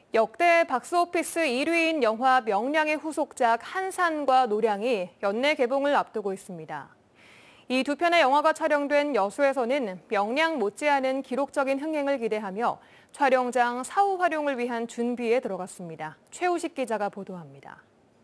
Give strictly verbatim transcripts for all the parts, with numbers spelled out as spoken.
역대 박스오피스 일 위인 영화 명량의 후속작 한산과 노량이 연내 개봉을 앞두고 있습니다. 이 두 편의 영화가 촬영된 여수에서는 명량 못지않은 기록적인 흥행을 기대하며 촬영장 사후 활용을 위한 준비에 들어갔습니다. 최우식 기자가 보도합니다.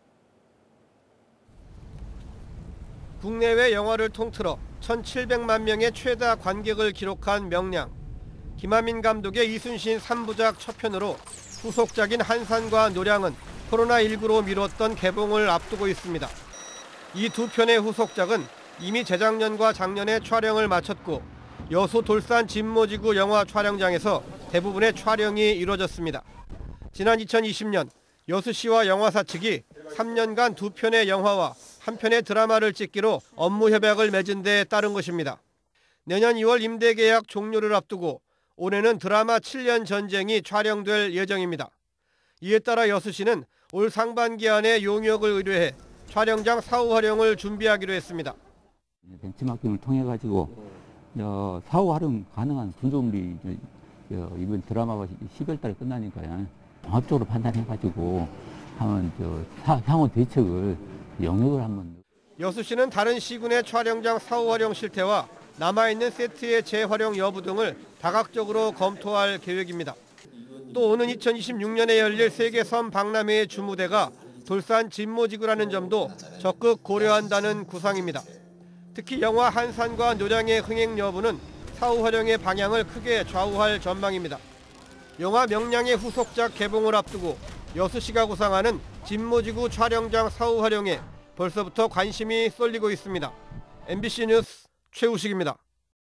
국내외 영화를 통틀어 천칠백만 명의 최다 관객을 기록한 명량. 김하민 감독의 이순신 삼 부작 첫 편으로 후속작인 한산과 노량은 코로나십구로 미뤘던 개봉을 앞두고 있습니다. 이 두 편의 후속작은 이미 재작년과 작년에 촬영을 마쳤고 여수 돌산 진모지구 영화 촬영장에서 대부분의 촬영이 이루어졌습니다. 지난 이천이십 년 여수시와 영화사 측이 삼 년간 두 편의 영화와 한 편의 드라마를 찍기로 업무 협약을 맺은 데 따른 것입니다. 내년 이월 임대 계약 종료를 앞두고 올해는 드라마 칠 년 전쟁이 촬영될 예정입니다. 이에 따라 여수시는 올 상반기 안에 용역을 의뢰해 촬영장 사후 활용을 준비하기로 했습니다. 벤치마킹을 통해 가지고 어, 사후 활용 가능한 구조물이 어, 이번 드라마가 십이월 달에 끝나니까요. 종합적으로 판단해 가지고 한번 저 사, 향후 대책을 영역을 한번. 여수시는 다른 시군의 촬영장 사후 활용 실태와 남아있는 세트의 재활용 여부 등을 다각적으로 검토할 계획입니다. 또 오는 이천이십육 년에 열릴 세계섬 박람회의 주무대가 돌산 진모지구라는 점도 적극 고려한다는 구상입니다. 특히 영화 한산과 노량의 흥행 여부는 사후 활용의 방향을 크게 좌우할 전망입니다. 영화 명량의 후속작 개봉을 앞두고 여수시가 구상하는 진모지구 촬영장 사후 활용에 벌써부터 관심이 쏠리고 있습니다. 엠비씨 뉴스 최우식입니다.